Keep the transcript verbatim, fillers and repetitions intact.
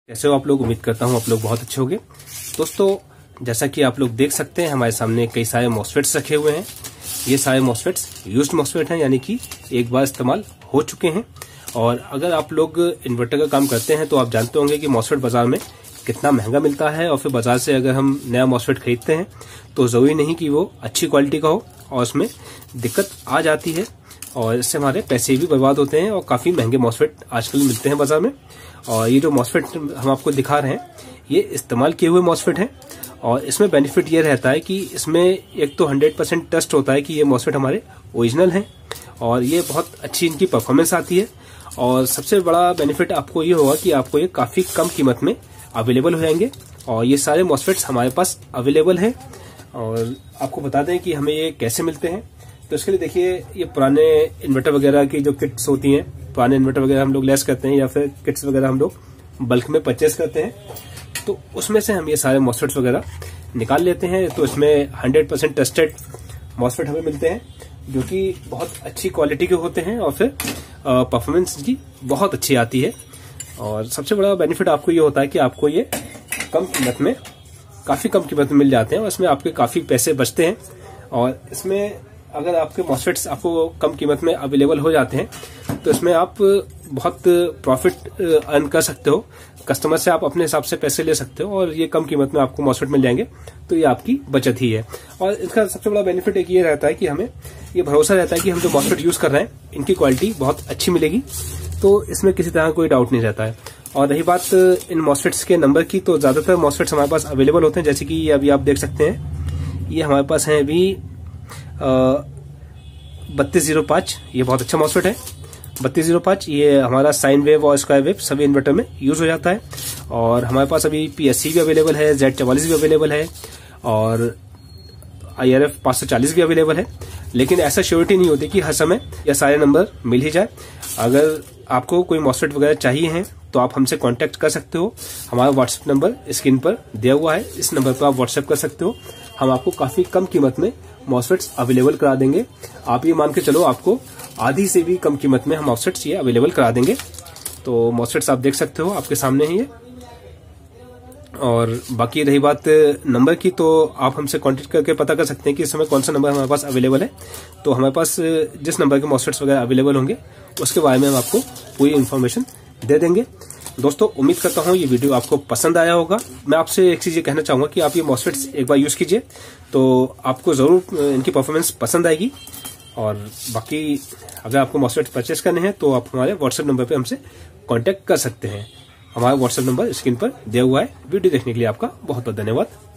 कैसे हो आप लोग। उम्मीद करता हूँ आप लोग बहुत अच्छे होंगे। दोस्तों, जैसा कि आप लोग देख सकते हैं हमारे सामने कई सारे मॉसफेट्स रखे हुए हैं। ये सारे मॉसफेट्स यूज्ड मॉसफेट हैं, यानी कि एक बार इस्तेमाल हो चुके हैं। और अगर आप लोग इन्वर्टर का काम करते हैं तो आप जानते होंगे कि मॉसफेट बाजार में कितना महंगा मिलता है। और फिर बाजार से अगर हम नया मॉसफेट खरीदते हैं तो जरूरी नहीं कि वो अच्छी क्वालिटी का हो, और उसमें दिक्कत आ जाती है और इससे हमारे पैसे भी बर्बाद होते हैं। और काफी महंगे मॉसफेट आजकल मिलते हैं बाजार में। और ये जो मॉसफेट हम आपको दिखा रहे हैं ये इस्तेमाल किए हुए मॉसफेट हैं। और इसमें बेनिफिट ये रहता है कि इसमें एक तो हंड्रेड परसेंट टेस्ट होता है कि ये मॉसफेट हमारे ओरिजिनल हैं और ये बहुत अच्छी इनकी परफॉर्मेंस आती है। और सबसे बड़ा बेनिफिट आपको ये होगा कि आपको ये काफी कम कीमत में अवेलेबल हो जाएंगे। और ये सारे मॉसफेट्स हमारे पास अवेलेबल हैं। और आपको बता दें कि हमें ये कैसे मिलते हैं। तो इसके लिए देखिए, ये पुराने इन्वर्टर वगैरह की जो किट्स होती हैं, पुराने इन्वर्टर वगैरह हम लोग लेस करते हैं या फिर किट्स वगैरह हम लोग बल्क में परचेस करते हैं, तो उसमें से हम ये सारे मॉसफेट्स वगैरह निकाल लेते हैं। तो इसमें हंड्रेड परसेंट टेस्टेड मॉसफेट हमें मिलते हैं जो कि बहुत अच्छी क्वालिटी के होते हैं और फिर परफॉर्मेंस की बहुत अच्छी आती है। और सबसे बड़ा बेनिफिट आपको ये होता है कि आपको ये कम कीमत में, काफी कम कीमत में मिल जाते हैं और इसमें आपके काफी पैसे बचते हैं। और इसमें अगर आपके मॉसफेट्स आपको कम कीमत में अवेलेबल हो जाते हैं तो इसमें आप बहुत प्रॉफिट अर्न कर सकते हो। कस्टमर से आप अपने हिसाब से पैसे ले सकते हो और ये कम कीमत में आपको मॉसफेट मिल जाएंगे, तो ये आपकी बचत ही है। और इसका सबसे बड़ा बेनिफिट एक ये रहता है कि हमें ये भरोसा रहता है कि हम जो मॉसफेट यूज कर रहे हैं इनकी क्वालिटी बहुत अच्छी मिलेगी, तो इसमें किसी तरह कोई डाउट नहीं रहता है। और रही बात इन मॉसफेट्स के नंबर की, तो ज्यादातर मॉसफेट्स हमारे पास अवेलेबल होते हैं। जैसे कि अभी आप देख सकते हैं ये हमारे पास है अभी बत्तीस जीरो पांच, ये बहुत अच्छा मॉसफेट है। बत्तीस जीरो पांच ये हमारा साइन वेव और स्क्वायर वेव सभी इन्वर्टर में यूज हो जाता है। और हमारे पास अभी पीएससी भी अवेलेबल है, जेड चवालीस भी अवेलेबल है और आईआरएफ पांच सौ चालीस भी अवेलेबल है। लेकिन ऐसा श्योरिटी नहीं होती कि हर समय यह सारे नंबर मिल ही जाए। अगर आपको कोई मॉसफेट वगैरह चाहिए हैं तो आप हमसे कांटेक्ट कर सकते हो। हमारा व्हाट्सएप नंबर स्क्रीन पर दिया हुआ है, इस नंबर पर आप व्हाट्सएप कर सकते हो। हम आपको काफी कम कीमत में मॉसफेट्स अवेलेबल करा देंगे। आप ये मान के चलो आपको आधी से भी कम कीमत में हम मॉसफेट्स ये अवेलेबल करा देंगे। तो मॉसफेट्स आप देख सकते हो, आपके सामने ही है। और बाकी रही बात नंबर की, तो आप हमसे कांटेक्ट करके पता कर सकते हैं कि इस समय कौन सा नंबर हमारे पास अवेलेबल है। तो हमारे पास जिस नंबर के मॉसफेट्स वगैरह अवेलेबल होंगे उसके बारे में हम आपको पूरी इन्फॉर्मेशन दे देंगे। दोस्तों, उम्मीद करता हूँ ये वीडियो आपको पसंद आया होगा। मैं आपसे एक चीज ये कहना चाहूंगा कि आप ये मॉसफेट्स एक बार यूज कीजिए तो आपको जरूर इनकी परफॉर्मेंस पसंद आएगी। और बाकी अगर आपको मॉसफेट परचेस करने हैं तो आप हमारे व्हाट्सएप नंबर पे हमसे कांटेक्ट कर सकते हैं। हमारा व्हाट्सएप नंबर स्क्रीन पर दिया हुआ है। वीडियो देखने के लिए आपका बहुत बहुत धन्यवाद।